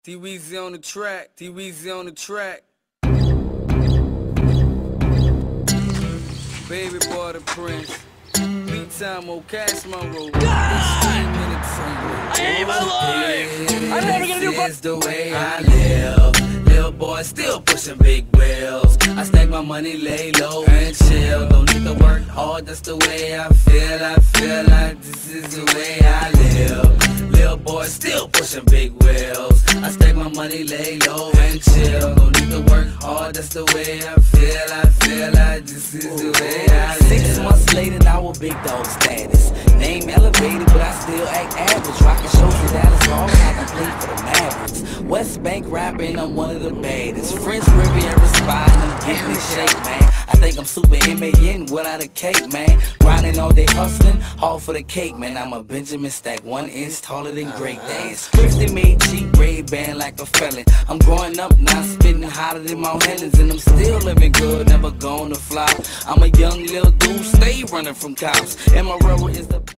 D-Weezy on the track, D-Weezy on the track. Baby boy the Prince. Beat time on Cash Monroe. Extreme entertainment. I ain't my life. I'm never gonna do This is the way I live. Little boy still pushing big wheels. I stack my money, lay low and chill. Don't need to work hard, that's the way I feel. I feel like this is the way I live. Little boy still pushing big wheels. I stack my money, lay low and chill. Don't need to work hard, that's the way I feel. I feel like this is the way I live. 6 months later, now a big dog status. Name elevated, but I still act average. Rockin' shows in Dallas, all I can play for the Mavericks. West Bank rapping, I'm one of the baddest. French Riviera spot, and I'm getting in shape, man. I think I'm super M.A.N. without a cake, man. Grinding all day, hustling, all for the cake, man. I'm a Benjamin Stack, 1 inch taller than Great Days. 50 made cheap, red band like a felon. I'm growing up now, spitting hotter than Mount Helens, and I'm still living good, never gonna flop. I'm a young little dude, stay running from cops, and my rubber is the